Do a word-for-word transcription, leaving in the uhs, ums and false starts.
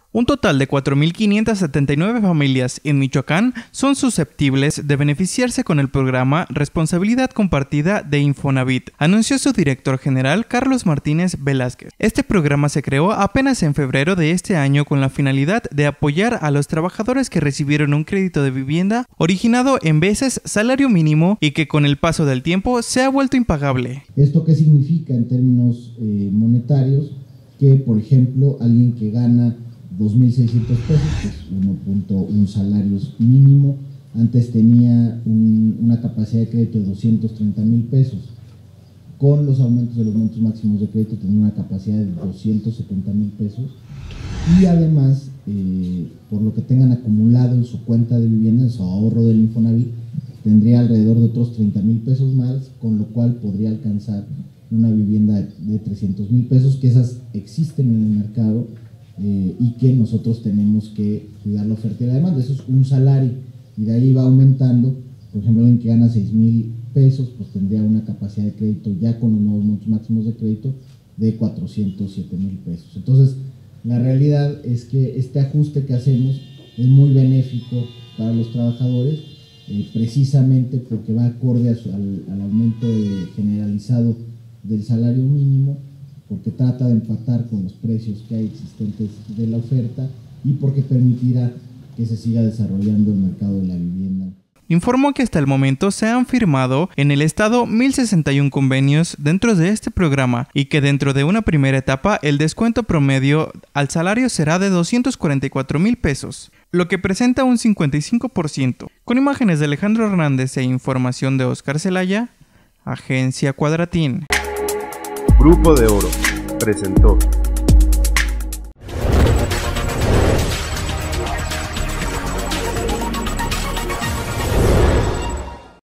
Un total de cuatro mil quinientas setenta y nueve familias en Michoacán son susceptibles de beneficiarse con el programa Responsabilidad Compartida de Infonavit, anunció su director general Carlos Martínez Velázquez. Este programa se creó apenas en febrero de este año con la finalidad de apoyar a los trabajadores que recibieron un crédito de vivienda originado en veces salario mínimo y que con el paso del tiempo se ha vuelto impagable. ¿Esto qué significa en términos eh, monetarios? Que, por ejemplo, alguien que gana dos mil seiscientos pesos, que es uno punto uno salarios mínimo, antes tenía un, una capacidad de crédito de doscientos treinta mil pesos. Con los aumentos de los montos máximos de crédito tenía una capacidad de doscientos setenta mil pesos. Y además, eh, por lo que tengan acumulado en su cuenta de vivienda, en su ahorro del Infonavit, tendría alrededor de otros treinta mil pesos más, con lo cual podría alcanzar una vivienda de trescientos mil pesos, que esas existen en el mercado. Eh, y que nosotros tenemos que cuidar la oferta y la demanda. Eso es un salario y de ahí va aumentando. Por ejemplo, alguien que gana seis mil pesos pues tendría una capacidad de crédito ya con los nuevos montos máximos de crédito de cuatrocientos siete mil pesos. Entonces la realidad es que este ajuste que hacemos es muy benéfico para los trabajadores, eh, precisamente porque va acorde a su, al, al aumento de, generalizado del salario mínimo, porque trata de empatar con los precios que hay existentes de la oferta y porque permitirá que se siga desarrollando el mercado de la vivienda. Informó que hasta el momento se han firmado en el estado mil sesenta y uno convenios dentro de este programa y que dentro de una primera etapa el descuento promedio al salario será de doscientos cuarenta y cuatro mil pesos, lo que presenta un cincuenta y cinco por ciento. Con imágenes de Alejandro Hernández e información de Oscar Celaya, Agencia Cuadratín. Grupo de Oro presentó